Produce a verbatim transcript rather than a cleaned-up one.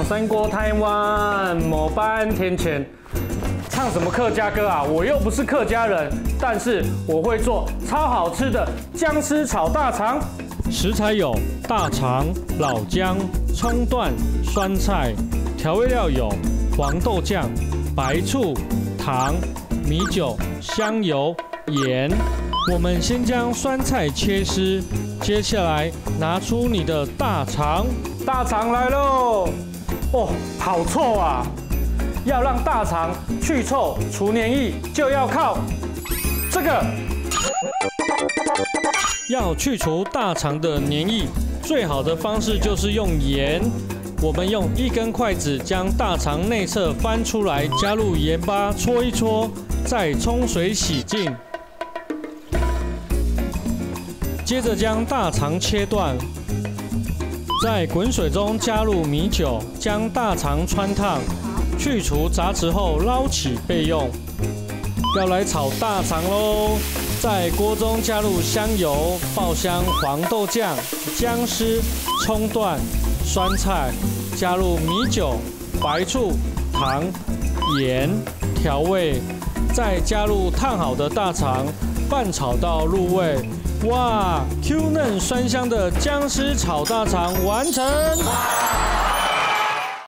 三国台湾某般天堑。唱什么客家歌啊？我又不是客家人，但是我会做超好吃的姜丝炒大肠。 食材有大肠、老姜、葱段、酸菜，调味料有黄豆酱、白醋、糖、米酒、香油、盐。我们先将酸菜切丝，接下来拿出你的大肠， 大肠来喽！哦，好臭啊！要让大肠去臭除黏液，就要靠这个。 要去除大肠的黏液，最好的方式就是用盐。我们用一根筷子将大肠内侧翻出来，加入盐巴搓一搓，再冲水洗净。接着将大肠切断，在滚水中加入米酒，将大肠汆烫，去除杂质后捞起备用。要来炒大肠喽！在锅中加入香油，爆香黄豆酱、姜丝、葱段、酸菜，加入米酒、白醋、糖、盐调味，再加入烫好的大肠，拌炒到入味。哇 ，Q 嫩酸香的姜丝炒大肠完成！